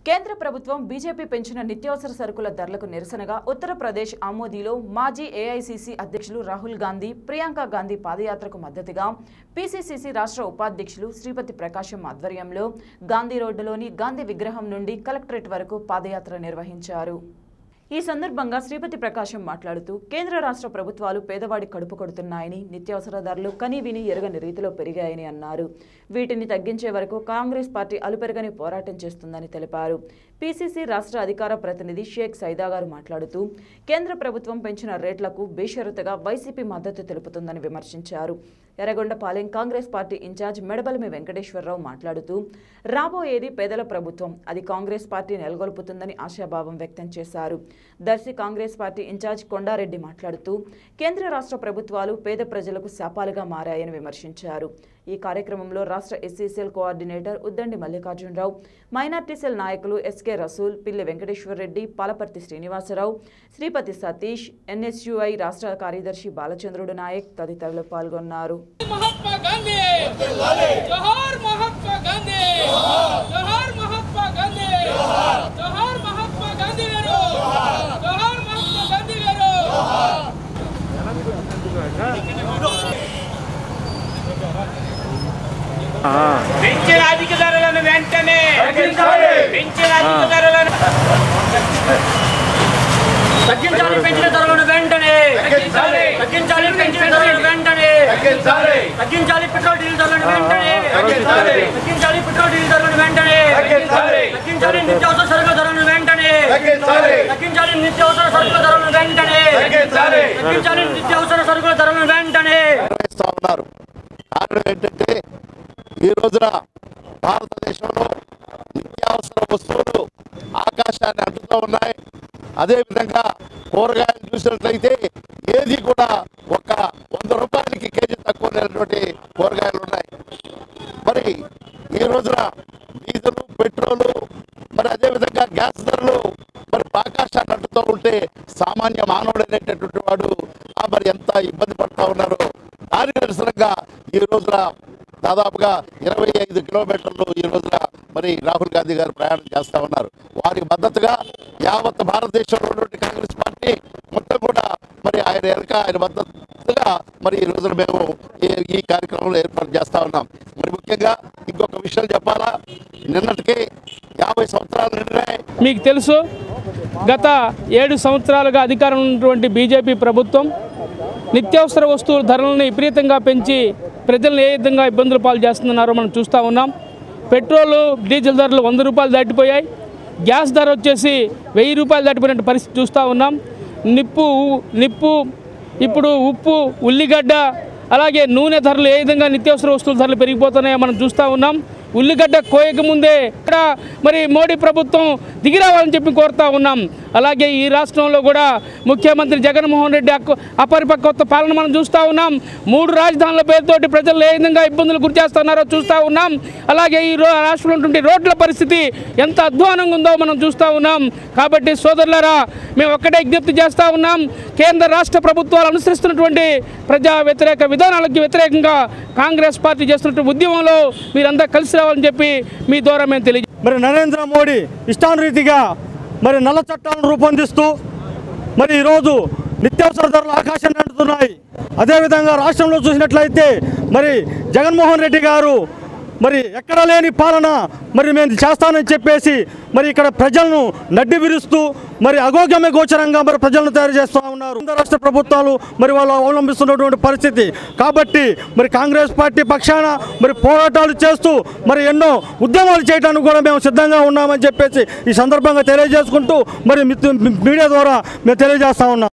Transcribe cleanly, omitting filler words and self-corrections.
కేంద్ర ప్రభుత్వం బీజేపీ పెంచిన నిత్యావసర సరుకుల ధరలకు నిరసనగా ఉత్తరప్రదేశ్ ఆమోదిలో మాజీ ఏఐసీసీ అధ్యక్షులు రాహుల్ గాంధీ, ప్రియాంక గాంధీ పాదయాత్రకు మద్దతుగా పీసీసీ రాష్ట్ర ఉపాధ్యక్షులు శ్రీపతి ప్రకాశం ఆధ్వర్యంలో గాంధీ రోడ్డులోని గాంధీ విగ్రహం నుండి కలెక్టరేట్ వరకు పాదయాత్ర నిర్వహించారు। ఈ సందర్భంగా శ్రీపతి ప్రకాశం మాట్లాడుతూ కేంద్ర రాష్ట్ర ప్రభుత్వాలు పేదవాడి కడుపు కొడుతున్నాయని, నిత్యావసర ధరలు కనీవిని ఎరగని రీతిలో పెరిగాయని అన్నారు। వీటిని తగ్గించే వరకు కాంగ్రెస్ పార్టీ అలుపెరగని పోరాటం చేస్తుందని తెలిపారు। పీసీసీ రాష్ట్ర అధికార ప్రతినిధి షేక్ సైదా గారు మాట్లాడుతూ కేంద్ర ప్రభుత్వం పెంచిన రేట్లకు బేషరతుగా వైసీపీ మద్దతు తెలుపుతుందని విమర్శించారు। Yerragondapalem Congress party in-charge Medabalimi Venkateswararao మాట్లాడుతూ రాబోయేది పేదల ప్రభుత్వం, అది కాంగ్రెస్ పార్టీ నెలకొల్పుతుందని ఆశాభావం వ్యక్తం చేశారు। Darsi Congress party in-charge Kondareddy మాట్లాడుతూ కేంద్ర రాష్ట్ర ప్రభుత్వాలు పేద ప్రజలకు శాపాలుగా మారాయని విమర్శించారు। ఈ కార్యక్రమంలో రాష్ట్ర SCCL coordinator Uddandi Mallikarjunarao, minority cell నాయకులు ఎస్కే రసూల్, పిల్లి వెంకటేశ్వర్ రెడ్డి, పాలపర్తి శ్రీనివాసరావు, శ్రీపతి సతీష్, ఎన్ఎస్యుఐ రాష్ట్ర కార్యదర్శి బాలచంద్రుడు నాయక్ తదితరులు పాల్గొన్నారు। పెంచిన అధిక ధరలను వెంటనే తగ్గించాలి, పెంచిన ధరలను వెంటనే తగ్గించాలి, పెంచిన ధరలను వెంటనే తగ్గించాలి, పెట్రోల్ డీజిల్ ధరలను వెంటనే తగ్గించాలి, పెట్రోల్ డీజిల్ ధరలను వెంటనే తగ్గించాలి, నిత్యావసర సరుకుల ధరలను వెంటనే తగ్గించాలి, నిత్యావసర సరుకుల ధరలను వెంటనే తగ్గించాలి, నిత్యావసర సరుకుల ధరలను వెంటనే ఏంటంటే ఈ రోజున భారతదేశంలో నిత్యావసర వస్తువులు ఆకాశాన్ని అంటుతూ ఉన్నాయి। అదేవిధంగా కూరగాయలు చూసినట్లయితే ఏది కూడా ఒక 100 రూపాయలకి కేజీ తక్కువ లేనటువంటి కూరగాయలు ఉన్నాయి। మరి ఈ రోజున డీజిల్, పెట్రోలు, మరి అదేవిధంగా గ్యాస్ ధరలు మరి ఆకాశాన్ని అంటుతూ ఉంటే సామాన్య మానవుడు అనేటటువంటి వాడు మరి ఎంత ఇబ్బంది పడుతూ ఉన్నారు। దానికి నిరసనగా ఈ రోజున దాదాపుగా 25 కిలోమీటర్లు ఈ రోజున మరి రాహుల్ గాంధీ గారు ప్రయాణం చేస్తూ ఉన్నారు। వారికి మద్దతుగా యావత్ భారతదేశంలో ఉన్నటువంటి కాంగ్రెస్ పార్టీ మొత్తం కూడా మరి ఆయన మద్దతుగా మరి ఈ రోజున మేము ఈ కార్యక్రమంలో ఏర్పాటు చేస్తూ ఉన్నాం। మరి ముఖ్యంగా ఇంకొక విషయం చెప్పాలా, నిన్నటికి 50 సంవత్సరాలు నిండినాయి। మీకు తెలుసు, గత 7 సంవత్సరాలుగా అధికారం ఉన్నటువంటి బీజేపీ ప్రభుత్వం నిత్యావసర వస్తువుల ధరలను విపరీతంగా పెంచి ప్రజలను ఏ విధంగా ఇబ్బందులు పాలు చేస్తున్నారో మనం చూస్తూ ఉన్నాం। పెట్రోలు, డీజిల్ ధరలు 100 రూపాయలు దాటిపోయాయి, గ్యాస్ ధర వచ్చేసి 1000 రూపాయలు దాటిపోయిన పరిస్థితి చూస్తూ ఉన్నాం। నిప్పు ఇప్పుడు ఉప్పు, ఉల్లిగడ్డ, అలాగే నూనె ధరలు ఏ విధంగా నిత్యావసర వస్తువుల ధరలు పెరిగిపోతున్నాయో మనం చూస్తూ ఉన్నాం। ఉల్లిగడ్డ కోయక ముందే ఇక్కడ మరి మోడీ ప్రభుత్వం దిగిరావాలని చెప్పి కోరుతా ఉన్నాం। అలాగే ఈ రాష్ట్రంలో కూడా ముఖ్యమంత్రి జగన్మోహన్ రెడ్డి అపరిపక్వత పాలన మనం చూస్తూ ఉన్నాం। 3 రాజధానుల పేరుతోటి ప్రజలు ఏ విధంగా ఇబ్బందులు గురి చేస్తున్నారో చూస్తూ ఉన్నాం। అలాగే ఈ రాష్ట్రంలో ఉన్నటువంటి రోడ్ల పరిస్థితి ఎంత అధ్వానంగా ఉందో మనం చూస్తూ ఉన్నాం। కాబట్టి సోదరులారా, మేము ఒక్కటే విజ్ఞప్తి చేస్తూ ఉన్నాం, కేంద్ర రాష్ట్ర ప్రభుత్వాలు అనుసరిస్తున్నటువంటి ప్రజా వ్యతిరేక విధానాలకు వ్యతిరేకంగా కాంగ్రెస్ పార్టీ చేస్తున్నటువంటి ఉద్యమంలో మీరంతా కలిసి రావాలని చెప్పి మీ ద్వారా మేము తెలియజేస్తాం। మరి నరేంద్ర మోడీ ఇష్టానురీతిగా మరి నల్ల చట్టాలను రూపొందిస్తూ మరి ఈరోజు నిత్యావసర ధరలు ఆకాశాన్ని అంటున్నాయి। అదేవిధంగా రాష్ట్రంలో చూసినట్లయితే మరి జగన్మోహన్ రెడ్డి గారు మరి ఎక్కడ లేని పాలన మరి మేము చేస్తానని చెప్పేసి మరి ఇక్కడ ప్రజలను నడ్డి విరుస్తూ మరి అగోగమ్య గోచరంగా మరి ప్రజలను తయారు చేస్తూ ఉన్నారు రాష్ట్ర ప్రభుత్వాలు మరి వాళ్ళు అవలంబిస్తున్నటువంటి పరిస్థితి। కాబట్టి మరి కాంగ్రెస్ పార్టీ పక్షాన మరి పోరాటాలు చేస్తూ మరి ఎన్నో ఉద్యమాలు చేయడానికి కూడా మేము సిద్ధంగా ఉన్నామని చెప్పేసి ఈ సందర్భంగా తెలియజేసుకుంటూ మరి మీడియా ద్వారా మేము తెలియజేస్తా ఉన్నాం।